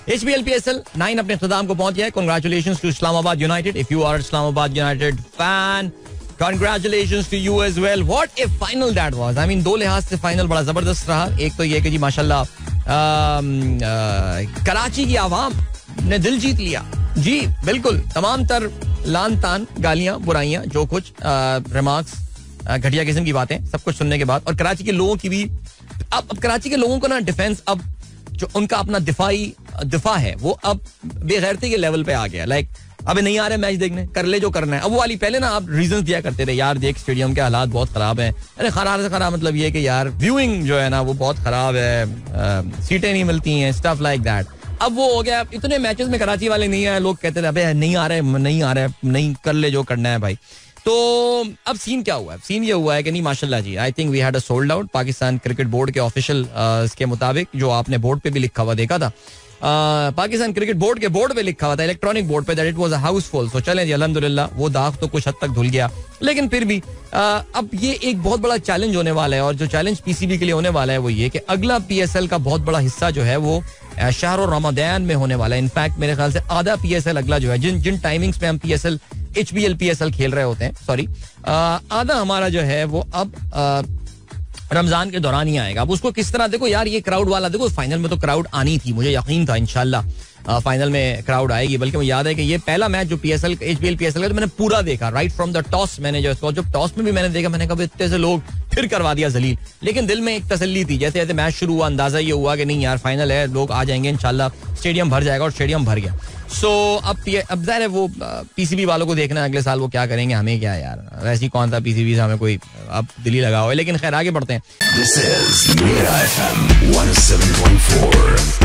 HBL PSL 9 अपने इख्तिताम को पहुंच गया है. Congratulations to Islamabad United. If you are Islamabad United fan, congratulations to you as well. What a final that was. I mean, दो लिहाज से फाइनल बड़ा जबरदस्त रहा. एक तो ये कि जी माशाल्लाह कराची की आवाम ने दिल जीत लिया. जी बिल्कुल, तमाम तर लान तान गालियां बुराइयां जो कुछ रिमार्क्स घटिया किस्म की बातें सब कुछ सुनने के बाद, और कराची के लोगों की भी अब कराची के लोगों को ना डिफेंस, अब जो उनका अपना दिफा है वो अब बेगैरती के लेवल पे आ गया. लाइक अबे नहीं आ रहे मैच देखने, कर ले जो करना है. अब वो वाली पहले ना आप रीजंस दिया करते थे, यार देख स्टेडियम के हालात बहुत खराब हैं. अरे खराब से खराब मतलब ये कि यार व्यूइंग जो है ना वो बहुत खराब है, सीटें नहीं मिलती हैं, स्टफ लाइक दैट. अब वो हो गया, इतने मैचेस में कराची वाले नहीं आए, लोग कहते थे अबे नहीं आ रहे, नहीं कर ले जो करना है भाई. तो अब सीन क्या हुआ है? सीन ये हुआ है कि नहीं माशाल्लाह जी, I think we had a sold out. Pakistan cricket board के ऑफिशियल इसके मुताबिक, जो आपने बोर्ड पे भी लिखा हुआ देखा था, पाकिस्तान क्रिकेट बोर्ड के बोर्ड पे लिखा हुआ था, इलेक्ट्रॉनिक बोर्ड पे, that it was a housefull. So चलें जी, अल्हम्दुलिल्लाह वो दाग तो कुछ हद तक धुल गया, लेकिन फिर भी अब ये एक बहुत बड़ा चैलेंज होने वाला है. और जो चैलेंज पीसीबी के लिए होने वाला है वो ये कि अगला पीएसएल का बहुत बड़ा हिस्सा जो है वो शहर रमजान में होने वाला है. इनफैक्ट मेरे ख्याल से आधा पीएसएल अगला जो है, जिन टाइमिंग्स पे हम पीएसएल HBL PSL खेल रहे होते हैं, सॉरी, आधा हमारा जो है वो अब रमजान के दौरान ही आएगा. अब उसको किस तरह देखो यार, ये क्राउड वाला देखो, फाइनल में तो क्राउड आनी थी, मुझे यकीन था इंशाल्लाह फाइनल में क्राउड आएगी. बल्कि मुझे याद है कि ये पहला मैच जो PSL HBL PSL का, तो मैंने पूरा देखा राइट फ्रॉम द टॉस. मैंने जो टॉस में भी मैंने देखा, मैंने कहा इतने से लोग फिर करवा दिया जलील, लेकिन दिल में एक तसल्ली थी. जैसे जैसे मैच शुरू हुआ अंदाजा ये हुआ कि नहीं यार फाइनल है, लोग आ जाएंगे इंशाल्लाह, स्टेडियम भर जाएगा, और स्टेडियम भर गया. सो अब ज़ाहिर है वो पीसीबी वालों को देखना है अगले साल वो क्या करेंगे, हमें क्या है यार, वैसे ही कौन सा पीसीबी से हमें कोई अब दिली लगा हुआ है. लेकिन खैर आगे बढ़ते हैं. This is Mira FM 107.4.